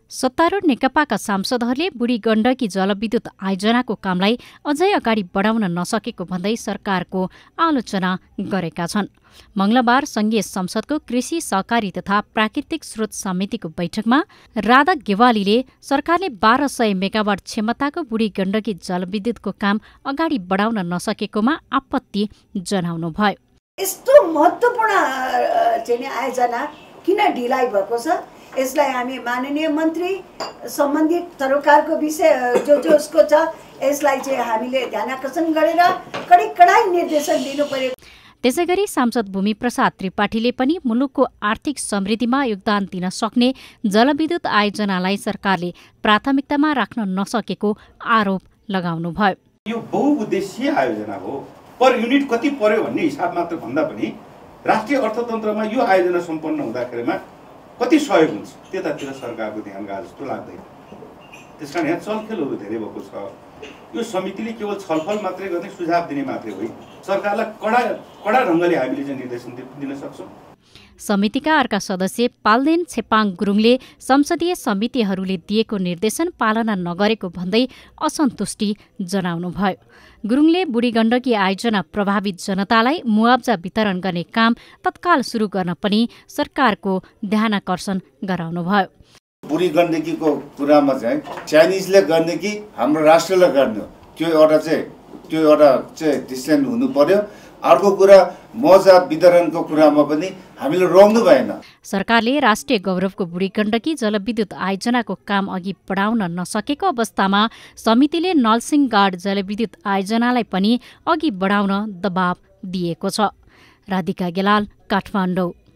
सत्तारूढ नेकपाका सांसदहरूले बुढी गण्डकी जलविद्युत आयोजनाको कामलाई अझै अगाडि बढाउन नसकेको भन्दै सरकारको आलोचना गरेका छन्। मंगलबार संघीय संसदको कृषि सहकारी तथा प्राकृतिक स्रोत समितिको बैठकमा राधा गेवालीले सरकारले 1200 मेगावाट क्षमताको बुढी गण्डकी जलविद्युतको काम अगाडि बढाउन नसकेकोमा आपत्ति जनाउनुभयो। यस्तो महत्त्वपूर्ण आयोजना किन ढिलाइ भएको छ? यसलाई हामी माननीय मन्त्री सम्बन्धित सरकारको विषय जो उसको छ यसलाई चाहिँ हामीले ध्यानाकर्षण गरेर कडाई निर्देशन दिनु पर्यो। त्यसैगरी सांसद भूमि प्रसाद त्रिपाठीले पनि मुलुकको आर्थिक समृद्धिमा योगदान दिन सक्ने जलविद्युत आयोजनालाई सरकारले प्राथमिकतामा राख्न नसकेको आरोप लगाउनुभयो। यो बहुउद्देश्यीय आयोजना हो, पर युनिट कति पर्यो भन्ने हिसाब मात्र भन्दा पनि राष्ट्रिय अर्थतन्त्रमा यो आयोजना सम्पन्न हुँदाखेरिमा कति सहयोग हुन्छ त्यतातिर सरकारको ध्यान गए जस्तो लाग्दैन। त्यसकारण यहाँ चलखेलहरू धेरै भएको छ। यो समितिले केवल छलफल मात्रै गर्ने, सुझाव दिने मात्रै होइन, सरकारलाई कडा ढङ्गले हामीले चाहिँ निर्देशन दिन सक्छौँ। समितिका अर्का सदस्य पाल्देन छेपाङ गुरुङले संसदीय समितिहरूले दिएको निर्देशन पालना नगरेको भन्दै असन्तुष्टि जनाउनुभयो। गुरुङले बुढी गण्डकी आयोजना प्रभावित जनतालाई मुआब्जा वितरण गर्ने काम तत्काल सुरु गर्न पनि सरकारको ध्यानाकर्षण गराउनुभयो। बुढी गण्डकीको कुरामा चाहिँ चाइनिजले गर्ने कि हाम्रो राष्ट्रले गर्ने, त्यो एउटा डिसिजन हुनु पर्यो। अर्को कुरा मुआब्जा वितरणको कुरामा पनि हामीले रोक्नु भएन। सरकारले राष्ट्रिय गौरवको बुढी गण्डकी जलविद्युत आयोजनाको काम अघि बढाउन नसकेको अवस्थामा समितिले नलसिंहगढ जलविद्युत आयोजनालाई पनि अघि बढाउन दबाव दिएको छ। राधिका गेलाल, काठमाडौँ।